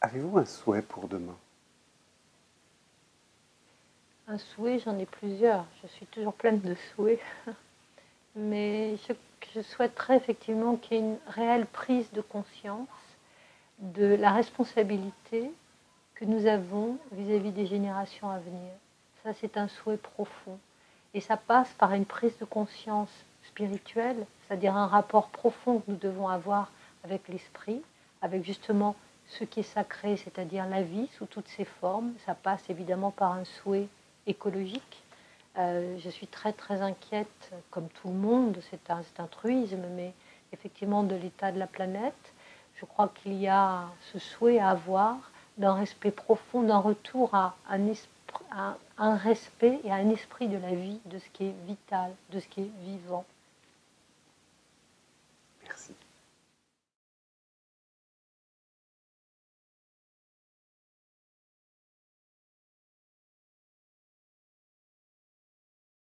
Avez-vous un souhait pour demain? Un souhait, j'en ai plusieurs. Je suis toujours pleine de souhaits. Mais je souhaiterais effectivement qu'il y ait une réelle prise de conscience de la responsabilité que nous avons vis-à-vis des générations à venir. Ça, c'est un souhait profond. Et ça passe par une prise de conscience spirituelle, c'est-à-dire un rapport profond que nous devons avoir avec l'esprit, avec justement ce qui est sacré, c'est-à-dire la vie sous toutes ses formes. Ça passe évidemment par un souhait écologique. Je suis très très inquiète, comme tout le monde, c'est un truisme, mais effectivement de l'état de la planète. Je crois qu'il y a ce souhait à avoir d'un respect profond, d'un retour à un respect et à un esprit de la vie, de ce qui est vital, de ce qui est vivant.